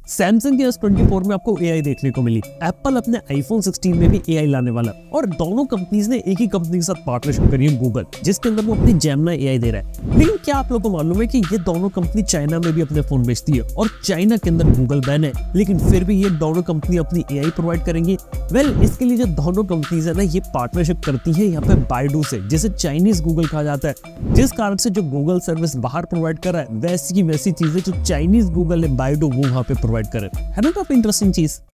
Samsung के S24 में आपको AI देखने को मिली। एप्पल अपने iPhone 16 में भी AI लाने वाला और दोनों कंपनीज ने एक ही कंपनी के साथ पार्टनरशिप करी है, गूगल, जिसके अंदर वो अपनी जेमिनी AI दे रहा है। लेकिन क्या आप लोगों को मालूम है कि ये दोनों कंपनी चाइना में भी अपने फोन बेचती है और चाइना के अंदर गूगल बैन है, लेकिन फिर भी ये दोनों कंपनी अपनी AI प्रोवाइड करेंगी। इसके लिए जो दोनों कंपनीज है ना, ये पार्टनरशिप करती है यहाँ पे बाइडू से, जिसे चाइनीज गूगल कहा जाता है, जिस कारण से जो गूगल सर्विस बाहर प्रोवाइड कर रहा है वैसी की वैसी चीजें जो चाइनीज गूगल है बाइडू वो वहां पे प्रोवाइड करे। है ना काफी इंटरेस्टिंग चीज।